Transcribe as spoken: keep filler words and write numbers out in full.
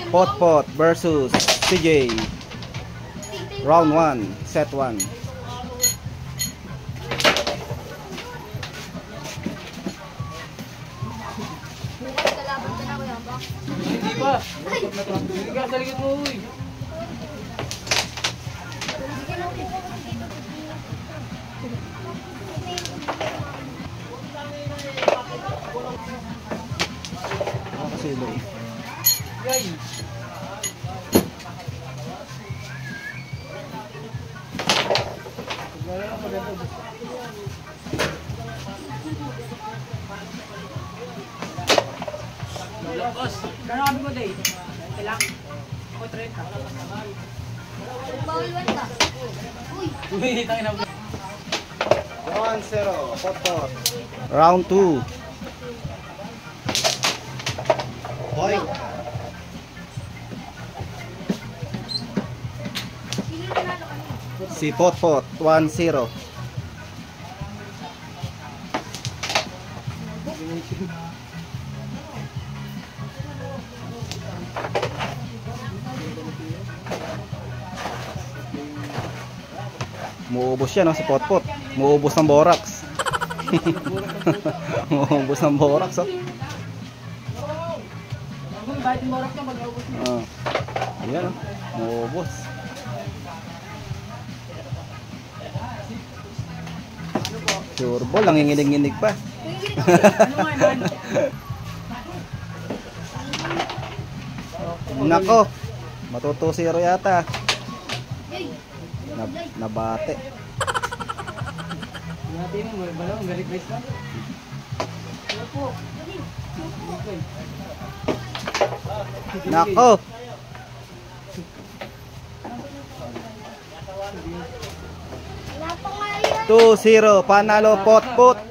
Potpot versus C J. Round one, set one. Hindi ba? Hindi ka sa likod mo, uy. Nakakasilo eh. Yay! Boss, kano kami mo day? Kailang? Ako trade ka. Bawal ka. Uy! Uy, tangin na. one zero, Potpot. Round two. Hoy. Si Potpot, one zero. Muubos siya no, si Potpot. Muubos ng borax. Muubos ng borax oh. Bakit yung borax ka mag-aubos mo? Ah. Ayan oh. Muubos. Sure ball, nanginginig-nginig pa. Ano nga naman? Nako. Matuto zero yata. Nab nabate. Natin mo, may balong, very nice na. Ano po? Nako. two zero, panalo Potpot.